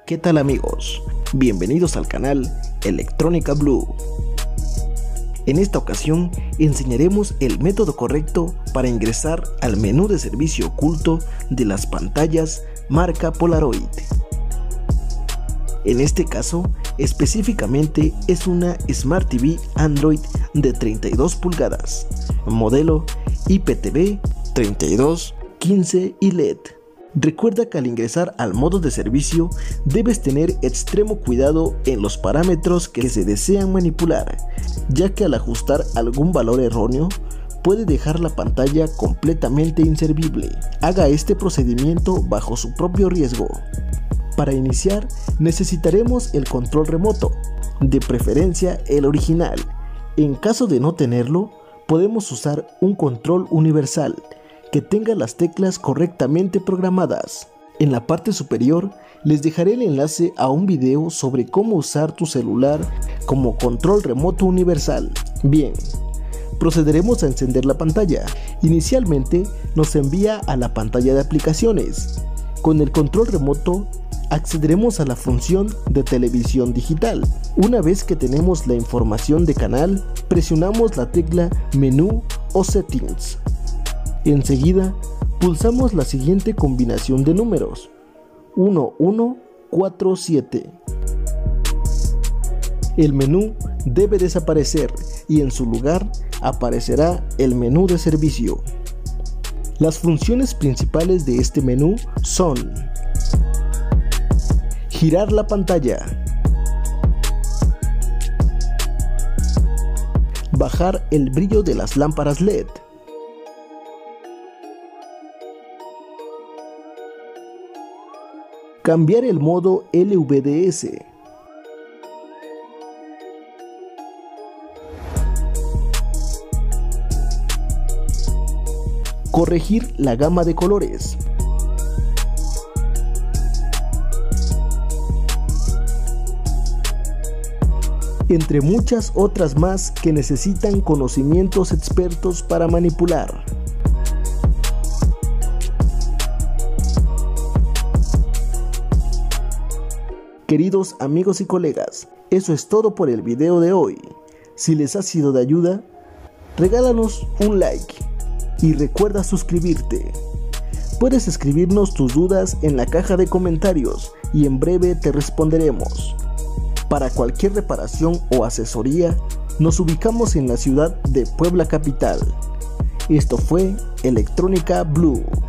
¿Qué tal amigos? Bienvenidos al canal Electrónica Blue. En esta ocasión enseñaremos el método correcto para ingresar al menú de servicio oculto de las pantallas marca Polaroid. En este caso, específicamente es una Smart TV Android de 32 pulgadas, modelo IPTV 32, 15 y LED. Recuerda que al ingresar al modo de servicio debes tener extremo cuidado en los parámetros que se desean manipular, ya que al ajustar algún valor erróneo puede dejar la pantalla completamente inservible. Haga este procedimiento bajo su propio riesgo. Para iniciar necesitaremos el control remoto, de preferencia el original. En caso de no tenerlo, podemos usar un control universal que tenga las teclas correctamente programadas. En la parte superior les dejaré el enlace a un video sobre cómo usar tu celular como control remoto universal. Bien, procederemos a encender la pantalla. Inicialmente nos envía a la pantalla de aplicaciones. Con el control remoto accederemos a la función de televisión digital. Una vez que tenemos la información de canal, presionamos la tecla Menú o Settings. Enseguida, pulsamos la siguiente combinación de números: 1147. El menú debe desaparecer y en su lugar aparecerá el menú de servicio. Las funciones principales de este menú son: girar la pantalla, bajar el brillo de las lámparas LED, cambiar el modo LVDS, corregir la gama de colores, entre muchas otras más que necesitan conocimientos expertos para manipular. Queridos amigos y colegas, eso es todo por el video de hoy. Si les ha sido de ayuda, regálanos un like y recuerda suscribirte. Puedes escribirnos tus dudas en la caja de comentarios y en breve te responderemos. Para cualquier reparación o asesoría, nos ubicamos en la ciudad de Puebla capital. Esto fue Electrónica Blue.